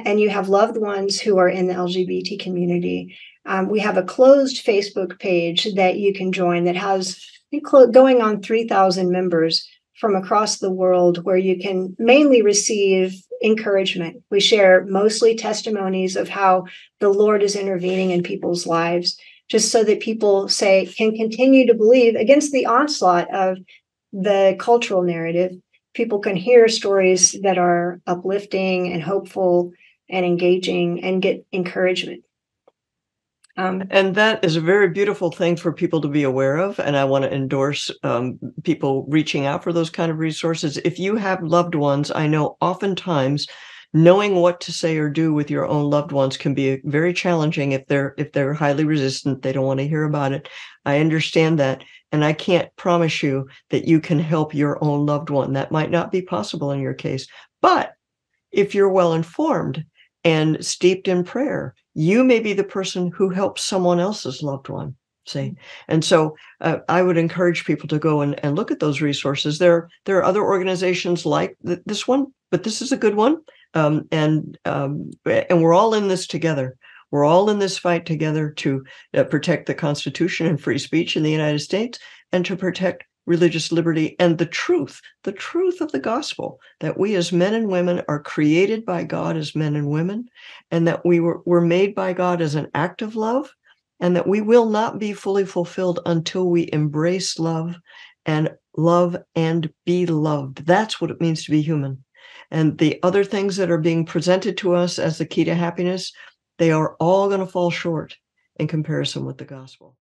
and you have loved ones who are in the LGBT community, we have a closed Facebook page that you can join that has going on 3,000 members from across the world, where you can mainly receive encouragement. We share mostly testimonies of how the Lord is intervening in people's lives, just so that people can continue to believe against the onslaught of the cultural narrative. People can hear stories that are uplifting and hopeful and engaging and get encouragement. And that is a very beautiful thing for people to be aware of. And I want to endorse people reaching out for those kind of resources. If you have loved ones, I know oftentimes knowing what to say or do with your own loved ones can be very challenging if they're highly resistant. They don't want to hear about it. I understand that. And I can't promise you that you can help your own loved one. That might not be possible in your case. But if you're well informed and steeped in prayer, you may be the person who helps someone else's loved one. See, and so I would encourage people to go and look at those resources. There are other organizations like this one, but this is a good one. And we're all in this together. We're all in this fight together to protect the Constitution and free speech in the United States, and to protect religious liberty and the truth of the gospel, that we as men and women are created by God as men and women, and that we're made by God as an act of love, and that we will not be fully fulfilled until we embrace love and be loved. That's what it means to be human. And the other things that are being presented to us as the key to happiness, they are all going to fall short in comparison with the gospel.